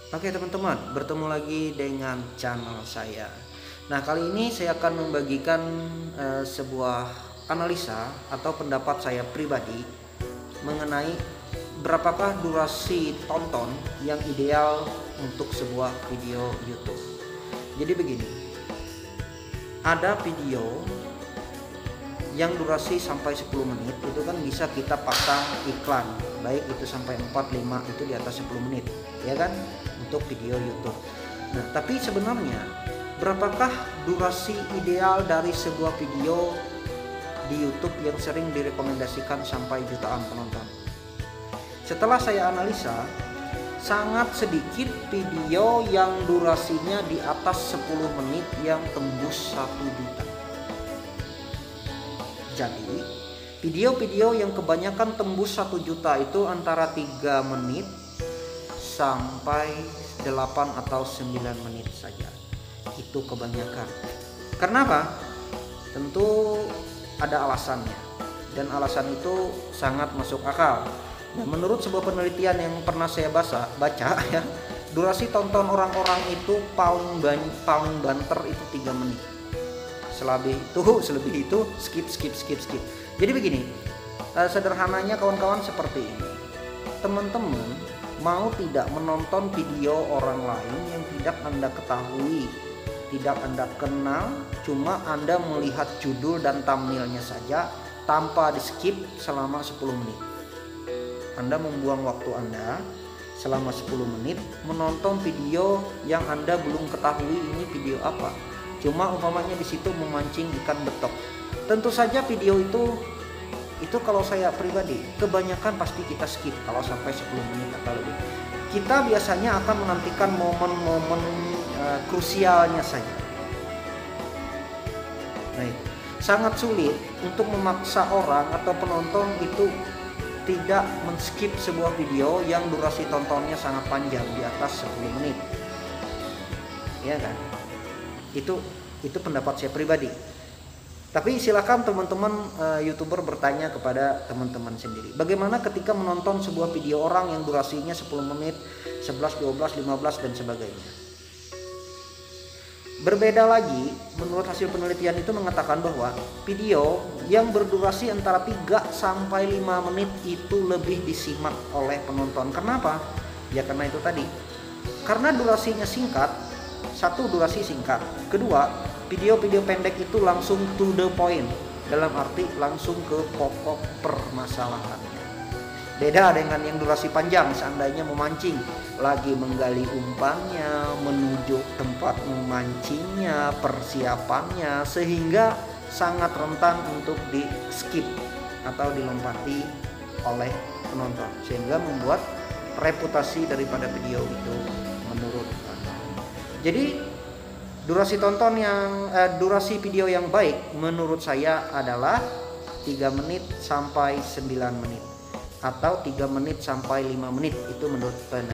Oke teman-teman, bertemu lagi dengan channel saya. Nah, kali ini saya akan membagikan sebuah analisa atau pendapat saya pribadi mengenai berapakah durasi tonton yang ideal untuk sebuah video YouTube. Jadi begini, ada video yang durasi sampai 10 menit itu kan bisa kita pasang iklan, baik itu sampai 4, 5, itu di atas 10 menit ya kan, untuk video YouTube. Nah, tapi sebenarnya berapakah durasi ideal dari sebuah video di YouTube yang sering direkomendasikan sampai jutaan penonton? Setelah saya analisa, sangat sedikit video yang durasinya di atas 10 menit yang tembus 1 juta. Jadi video-video yang kebanyakan tembus 1 juta itu antara 3 menit sampai 8 atau 9 menit saja. Itu kebanyakan. Karena apa? Tentu ada alasannya, dan alasan itu sangat masuk akal. Nah, menurut sebuah penelitian yang pernah saya baca ya, durasi tonton orang-orang itu paling banter itu 3 menit. Selebih itu skip. Jadi begini, sederhananya kawan-kawan seperti ini. Teman-teman mau tidak menonton video orang lain yang tidak Anda ketahui, tidak Anda kenal, cuma Anda melihat judul dan thumbnailnya saja tanpa di skip selama 10 menit. Anda membuang waktu Anda selama 10 menit menonton video yang Anda belum ketahui ini video apa. Cuma umpamanya di situ memancing ikan betok. Tentu saja video itu kalau saya pribadi kebanyakan pasti kita skip kalau sampai 10 menit atau lebih. Kita biasanya akan menantikan momen-momen krusialnya saja. Nah, sangat sulit untuk memaksa orang atau penonton itu tidak men-skip sebuah video yang durasi tontonnya sangat panjang di atas 10 menit. Ya kan? Itu pendapat saya pribadi. Tapi silakan teman-teman YouTuber bertanya kepada teman-teman sendiri. Bagaimana ketika menonton sebuah video orang yang durasinya 10 menit, 11, 12, 15 dan sebagainya. Berbeda lagi, menurut hasil penelitian itu mengatakan bahwa video yang berdurasi antara 3 sampai 5 menit itu lebih disimak oleh penonton. Kenapa? Ya karena itu tadi. Karena durasinya singkat. Satu, durasi singkat. Kedua, video-video pendek itu langsung to the point, dalam arti langsung ke pokok permasalahannya. Beda dengan yang durasi panjang, seandainya memancing, lagi menggali umpannya, menuju tempat memancingnya, persiapannya, sehingga sangat rentan untuk di skip atau dilompati oleh penonton, sehingga membuat reputasi daripada video itu menurun. Jadi durasi video yang baik menurut saya adalah 3 menit sampai 9 menit atau 3 menit sampai 5 menit, itu menurut